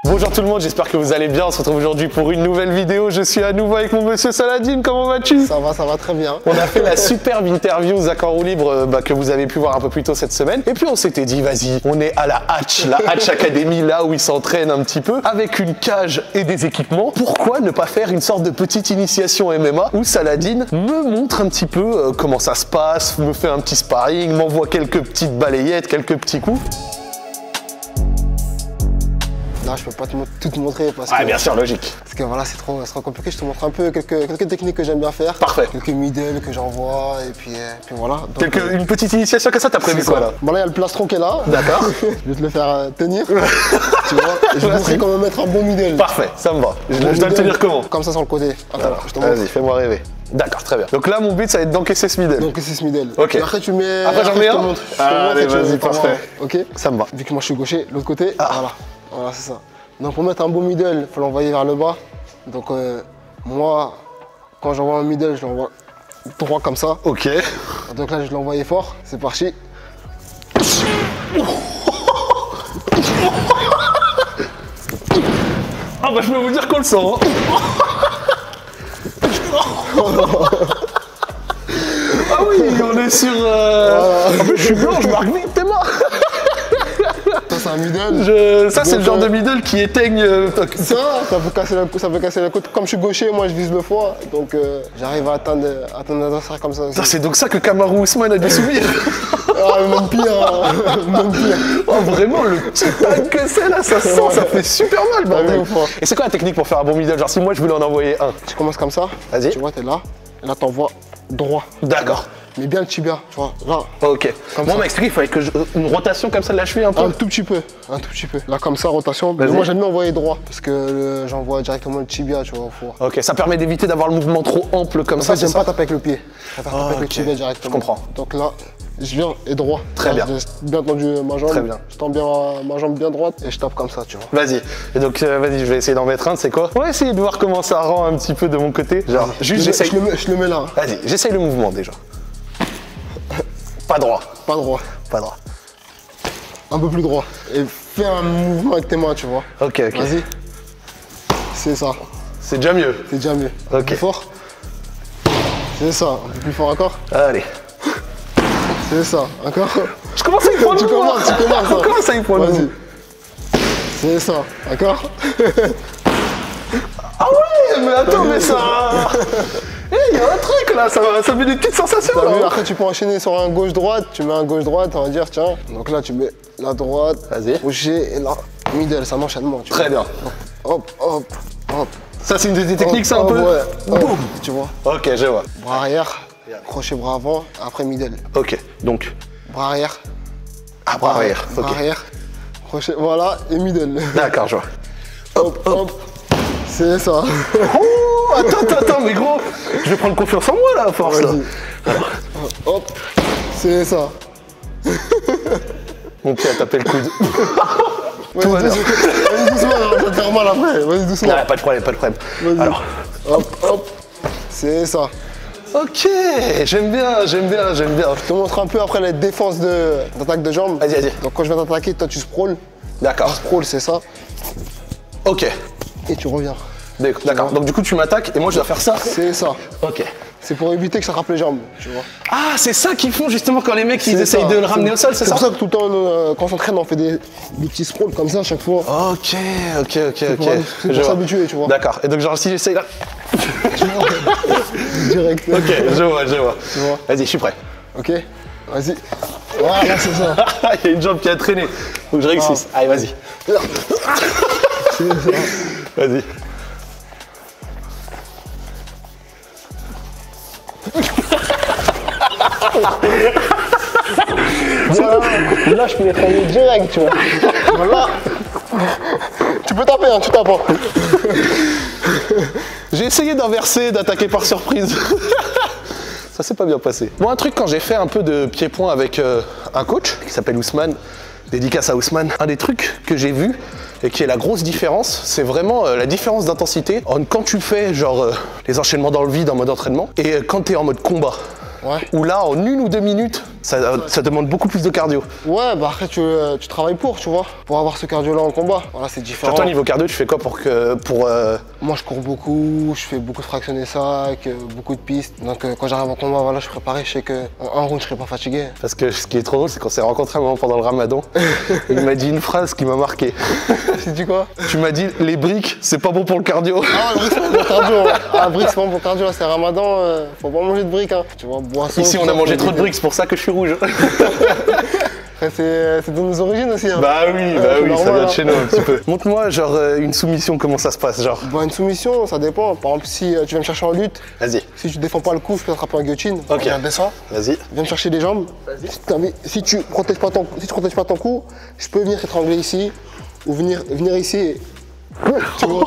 Bonjour tout le monde, j'espère que vous allez bien. On se retrouve aujourd'hui pour une nouvelle vidéo. Je suis à nouveau avec mon monsieur Saladin. Comment vas-tu? Ça va très bien. On a fait la superbe interview Zach en roue libre que vous avez pu voir un peu plus tôt cette semaine. Et puis on s'était dit, vas-y, on est à la Hatch Academy, là où ils s'entraînent un petit peu, avec une cage et des équipements. Pourquoi ne pas faire une sorte de petite initiation MMA où Saladin me montre un petit peu comment ça se passe, me fait un petit sparring, m'envoie quelques petites balayettes, quelques petits coups. Là, je peux pas tout te montrer parce que... bien sûr, logique. Parce que voilà, c'est trop compliqué. Je te montre un peu quelques techniques que j'aime bien faire. Parfait. Quelques middle que j'envoie et puis voilà. Donc, Une petite initiation comme ça, t'as prévu quoi là? Bon là, il y a le plastron qui est là. D'accord. Je vais te le faire tenir. Tu vois. Et je vais te montrer comment mettre un bon middle. Parfait, ça me va. Je dois le tenir comment? Comme ça sur le côté. Attends, je te montre. Vas-y, fais-moi rêver. D'accord, très bien. Donc là, mon but, ça va être d'encaisser ce middle. D'encaisser ce middle. Ok. Et après, tu mets... Après, j'en mets un? Allez, vas-y, parfait. Ok. Ça me va. Vu que moi, je suis gaucher, l'autre côté, voilà, c'est ça. Donc pour mettre un beau middle, il faut l'envoyer vers le bas. Donc moi, quand j'envoie un middle, je l'envoie droit comme ça. Ok. Donc là, je l'ai envoyé fort. C'est parti. Ah bah je peux vous dire qu'on le sent. Hein. Ah oui, on est sur... En plus, je suis blanc, je marque vite, t'es mort. Ça, c'est un middle. Ça, c'est le genre de middle qui éteigne... Ça peut casser la côte. Comme je suis gaucher, moi, je vise le foie. Donc, j'arrive à atteindre l'adversaire comme ça. C'est donc ça que Kamaru Usman a dû subir. Ah, même pire, même pire. Oh, vraiment, le petit tag que c'est là, ça sent, ça fait super mal, bordel. Et c'est quoi la technique pour faire un bon middle? Genre, si moi, je voulais en envoyer un. Tu commences comme ça. Vas-y. Tu vois, t'es là. Et là, t'envoies droit. D'accord. Mais bien le tibia, tu vois, là. Ok. Moi, on m'a expliqué qu'il fallait que une rotation comme ça de la cheville un peu. Un tout petit peu. Là, comme ça, rotation. Mais moi, j'aime bien envoyer droit parce que j'envoie directement le tibia, tu vois, au four. Ok, ça permet d'éviter d'avoir le mouvement trop ample comme ça. En fait, j'aime pas taper avec le pied. Je préfère taper avec le tibia directement. Je comprends. Donc là, je viens et droit. Très bien. J'ai bien tendu ma jambe. Très bien. Je tends bien ma jambe bien droite et je tape comme ça, tu vois. Vas-y. Et donc, vas-y, je vais essayer d'en mettre un, c'est quoi? On va essayer de voir comment ça rend un petit peu de mon côté. Genre, juste, j'essaye. Je le mets là. Vas-y, j'essaye le mouvement déjà. Pas droit. Pas droit. Pas droit. Un peu plus droit. Et fais un mouvement avec tes mains, tu vois. Ok, ok. Vas-y. C'est ça. C'est déjà mieux. C'est déjà mieux. Ok. Un peu plus fort. C'est ça. Un peu plus fort encore. Allez. C'est ça. Encore. Je commence à y prendre. Tu commences. On commence à y prendre. Vas-y. C'est ça. Encore. Ah ouais, mais attends, mais ça... Il y a un truc là, ça met des petites sensations là. Après tu peux enchaîner sur un gauche-droite, tu mets un gauche-droite, on va dire tiens. Donc là tu mets la droite, vas-y, crochet et là, middle, c'est un enchaînement. Très bien. Hop, hop, hop. Ça c'est une des techniques, ça un peu. Ouais, boum, tu vois. Ok, je vois. Bras arrière, crochet bras avant, après middle. Ok, donc. Bras arrière. Ah, bras arrière, ok. Bras arrière, crochet, voilà, et middle. D'accord, je vois. Hop, hop. C'est ça. Oh, attends, mais gros, je vais prendre confiance en moi là, à force là. Alors. Hop, c'est ça. Mon pied a tapé le coude. Vas-y doucement, ça va te faire mal après. Vas-y doucement. Non, pas de problème. Alors. Hop, hop, c'est ça. Ok, j'aime bien. Je te montre un peu après la défense d'attaque de jambes. Vas-y. Donc quand je viens t'attaquer, toi tu sprawl. D'accord. Sprawl, c'est ça. Ok. Et tu reviens. D'accord. Donc du coup tu m'attaques et moi je dois faire ça. C'est ça. Ok. C'est pour éviter que ça frappe les jambes, tu vois. Ah, c'est ça qu'ils font justement quand les mecs ils essayent de le ramener au sol, c'est ça? C'est pour ça que tout le temps, quand on s'entraîne, on fait des petits sprawls comme ça à chaque fois. Ok. C'est pour s'habituer, tu vois. D'accord. Et donc genre si j'essaye là. Direct. Ok, je vois. Tu vois. Vas-y, je suis prêt. Ok, vas-y. Voilà, c'est ça. Il y a une jambe qui a traîné. Faut que je réussisse. Allez, vas-y. C'est ça. Vas-y. Là, je peux les traîner direct, tu vois. Voilà. Tu peux taper, hein, tu tapes. J'ai essayé d'inverser, d'attaquer par surprise. Ça s'est pas bien passé. Moi, un truc, quand j'ai fait un peu de pied-point avec un coach qui s'appelle Ousmane, dédicace à Ousmane, un des trucs que j'ai vu et qui est la grosse différence, c'est vraiment la différence d'intensité quand tu fais genre les enchaînements dans le vide en mode entraînement et quand tu es en mode combat. Ouais. Où là, en 1 ou 2 minutes, Ça demande beaucoup plus de cardio. Ouais, bah après, tu travailles tu vois, pour avoir ce cardio-là en combat. Voilà, c'est différent. Toi, niveau cardio, tu fais quoi pour Moi, je cours beaucoup, je fais beaucoup de fractions des sacs, beaucoup de pistes. Donc, quand j'arrive en combat, voilà, je suis préparé, je sais qu'en un round, je serai pas fatigué. Parce que ce qui est trop drôle, c'est qu'on s'est rencontrés un moment pendant le ramadan. Il m'a dit une phrase qui m'a marqué. Tu dis quoi? Tu m'as dit, les briques, c'est pas bon pour le cardio. Ah ouais, briques, c'est pas bon pour le cardio. Ah, briques, c'est pas bon pour le cardio, c'est ramadan, faut pas manger de briques. Hein. Tu vois, boisson. Ici, on a mangé trop de briques, c'est pour ça que je suis rouge. C'est de nos origines aussi. Hein. Bah oui, normal, ça vient de hein. chez nous un petit peu. Montre-moi, genre, une soumission, comment ça se passe, genre. Bah, une soumission, ça dépend. Par exemple, si tu viens me chercher en lutte, Vas-y. si tu défends pas le coup, je peux t'attraper en guillotine. Ok. Viens, descends. Vas-y. Viens me chercher des jambes. Si tu protèges pas ton coup, je peux venir t'étrangler ici ou venir ici. Et... tu vois.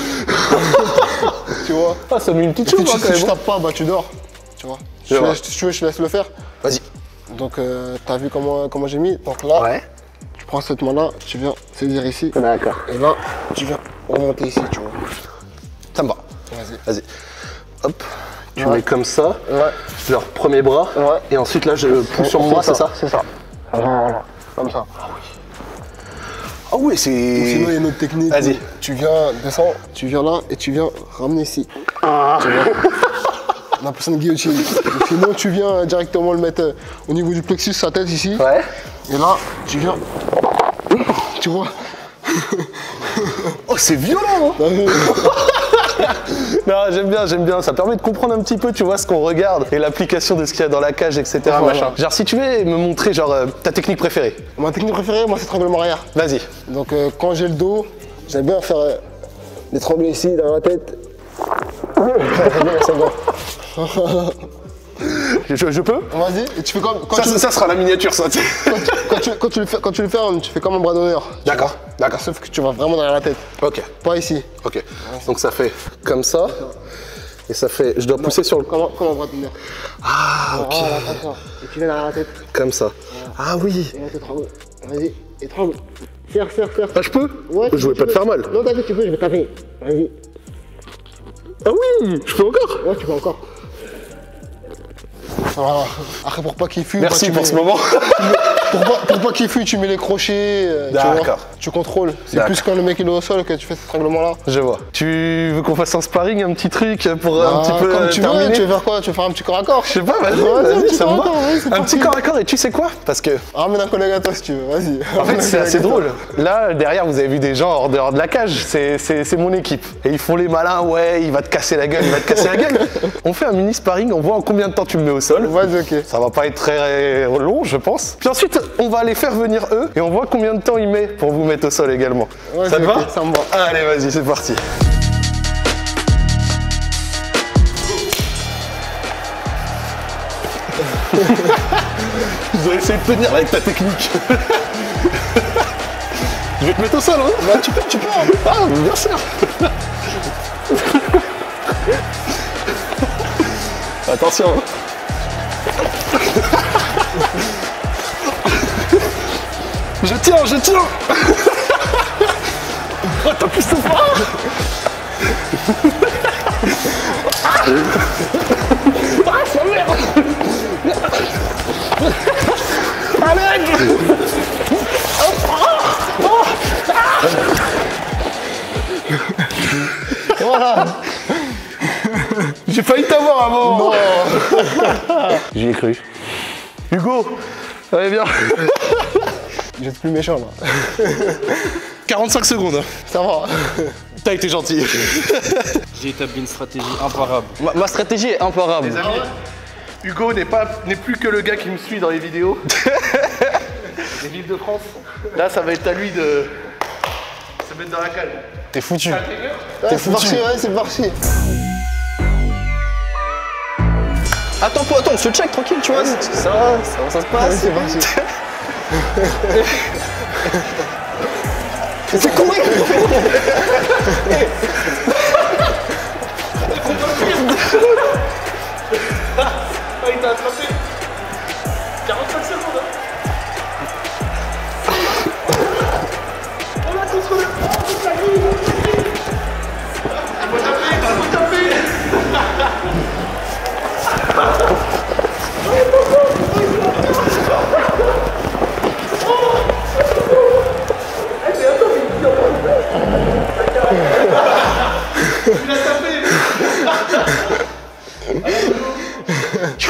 Tu vois. Ah, ça met une petite Si chose, tu, hein, quand si tu même. tapes pas, bah tu dors. Tu vois. Je vois. Si tu veux, je te laisse le faire. Vas-y. Donc, t'as vu comment j'ai mis. Donc là, Ouais. tu prends cette main-là, tu viens saisir ici. D'accord. Et là, tu viens remonter ici, tu vois. Ça me va. Vas-y. Vas-y. Hop. Tu Ouais. mets comme ça. Ouais. Genre, premier bras. Ouais. Et ensuite, là, je pousse sur moi, c'est ça? C'est ça. Voilà. Comme ça. Ah oui, c'est. Sinon, il y a une autre technique. Vas-y. Tu viens, descends, tu viens là et tu viens ramener ici. Tu vois. On appelle ça une guillotine. Et sinon, tu viens directement le mettre au niveau du plexus, sa tête ici. Ouais. Et là, tu viens. Tu vois. Oh, c'est violent, hein. Non, j'aime bien. Ça permet de comprendre un petit peu, tu vois, ce qu'on regarde et l'application de ce qu'il y a dans la cage, etc. Voilà. Machin. Genre, si tu veux me montrer, genre, ta technique préférée. Ma technique préférée, moi, c'est l'étranglement arrière. Vas-y. Donc, quand j'ai le dos, j'aime bien faire l'étrangler ici, dans la tête. C'est bon. Je peux? Vas-y, et tu fais comme. Ça sera la miniature, ça. Quand tu le fais, tu fais comme un bras d'honneur. tu D'accord, vois. d'accord. Sauf que tu vas vraiment derrière la tête, Ok, pas ici. ok. Donc ça fait comme ça. Et ça fait. Je dois pousser sur le. Comme un bras d'honneur. Ah, ok. Voilà, comme ça. Et tu viens derrière la tête. Comme ça. Ah oui. Et là, tu étrangles. Vas-y, étrangle. Serre. Ah, je peux? Ouais, Je voulais pas te faire mal. Non, t'inquiète, tu peux, je vais taper. Vas-y. Ah oui, je peux encore. Ouais, tu peux encore. Voilà. Après, pour pas qu'il fuit. Merci bah, pour ce moment. Pour pas qu'il fuit, tu mets les crochets. Tu vois, D'accord. tu contrôles. C'est D'accord. plus quand le mec il est au sol que tu fais cet étranglement-là. Je vois. Tu veux qu'on fasse un sparring, un petit truc pour un petit peu Comme tu veux, terminer? tu veux faire quoi? Tu veux faire un petit corps à corps? Je sais pas, vas-y, Ouais, vas-y, ça me va. c'est Un parti. petit corps à corps, et tu sais quoi? Parce que, Ramène un collègue à toi si tu veux, vas-y. en fait, c'est assez drôle. Là, derrière, vous avez vu des gens hors dehors de la cage. C'est mon équipe. Et ils font les malins, ouais, il va te casser la gueule, il va te casser la gueule. On fait un mini sparring, on voit en combien de temps tu me mets au sol. Vas-y, ok. Ça va pas être très long, je pense. Puis ensuite, on va les faire venir eux, et on voit combien de temps il met pour vous mettre au sol également. Ouais, Ça te ok, va? ça me va. Allez, vas-y, c'est parti. Je dois essayer de tenir avec ta technique. Je vais te mettre au sol, hein? Bah, tu peux. Hein. Ah, bien sûr. Attention. Je tiens. Oh, t'as plus de pas. Ah, ça merde. Allez. Voilà. J'ai failli t'avoir avant. Non. J'y ai cru. Hugo, allez bien. Vous êtes plus méchant là. 45 secondes. Ça va. T'as été gentil. J'ai établi une stratégie imparable. Ma stratégie est imparable. Les amis, Hugo n'est plus que le gars qui me suit dans les vidéos. Les villes de France. Là, ça va être à lui de se mettre dans la cale. T'es foutu. Ouais, c'est parti, ouais, c'est parti. Attends, on se check tranquille, tu vois. Ça se passe. Ouais, c'est parti. C'est courir. Ah, il t'a attrapé. 45 secondes. On a contrôlé. Faut taper.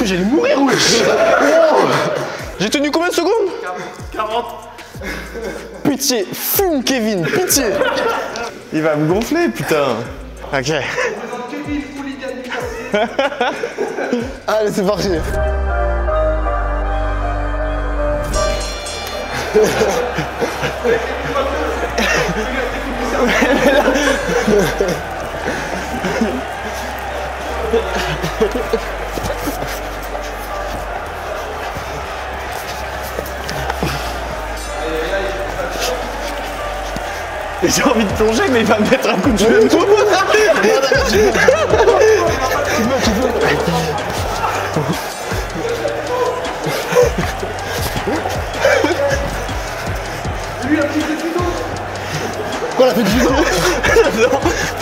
que j'allais mourir, wesh. Oh. J'ai tenu combien de secondes? 40. Pitié, fume Kevin, pitié. Il va me gonfler, putain. Ok. Allez, c'est parti. J'ai envie de plonger, mais il va me mettre un coup de genou. Quoi, la fait du judo? Non.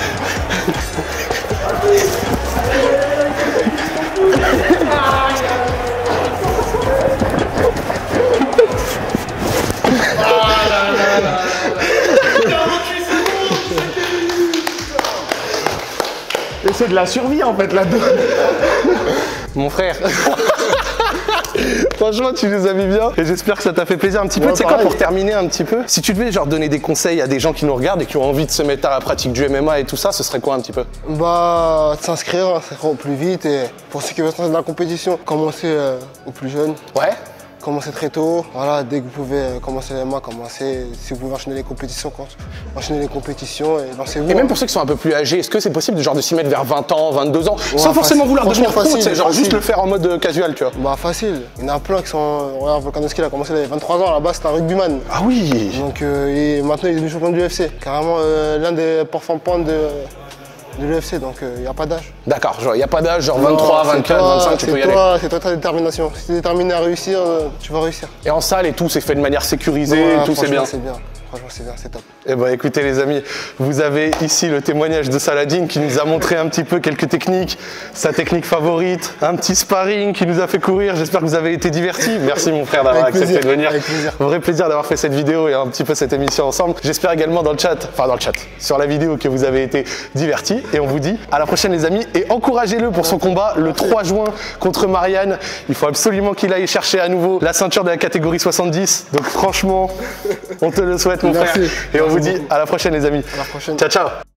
Et c'est de la survie en fait là-dedans. Mon frère. Franchement, tu nous as mis bien et j'espère que ça t'a fait plaisir un petit peu. Ouais, Tu sais quoi, pareil. pour terminer un petit peu, si tu devais genre donner des conseils à des gens qui nous regardent et qui ont envie de se mettre à la pratique du MMA et tout ça, ce serait quoi un petit peu? Bah, s'inscrire au plus vite et pour ceux qui veulent s'inscrire dans la compétition, commencer au plus jeune. Ouais. Commencez très tôt, voilà, dès que vous pouvez commencer les mois, commencez, si vous pouvez enchaîner les compétitions, enchaîner les compétitions et lancez-vous. Et même pour ceux qui sont un peu plus âgés, est-ce que c'est possible de s'y mettre vers 20 ans, 22 ans, sans facile. forcément vouloir devenir pro, Franchement, tu sais, facile, genre juste facile. le faire en mode casual, tu vois? Bah facile, il y en a plein qui sont... Regarde, Volkanovski il a commencé, il avait 23 ans, à la base c'était un rugbyman. Ah oui. Donc et maintenant il est devenu champion du UFC, carrément l'un des performants de l'UFC, donc il n'y a pas d'âge. D'accord, genre il n'y a pas d'âge, genre 23, Non, c'est 24, toi, 25, tu peux y aller. C'est toi ta détermination. Si tu es déterminé à réussir, tu vas réussir. Et en salle et tout, c'est fait de manière sécurisée, Ouais, tout c'est bien. C'est bien. Franchement, c'est bien, c'est top. Eh ben écoutez les amis, vous avez ici le témoignage de Saladin qui nous a montré un petit peu quelques techniques, sa technique favorite, un petit sparring qui nous a fait courir. J'espère que vous avez été divertis. Merci mon frère d'avoir Avec accepté plaisir, de venir. avec plaisir. Vrai plaisir d'avoir fait cette vidéo et un petit peu cette émission ensemble. J'espère également dans le chat, sur la vidéo que vous avez été divertis. Et on vous dit à la prochaine les amis et encouragez-le pour son combat le 3 juin contre Marianne. Il faut absolument qu'il aille chercher à nouveau la ceinture de la catégorie 70. Donc franchement, on te le souhaite mon Merci. frère. Et on vous dit à la prochaine les amis. À la prochaine. Ciao ciao.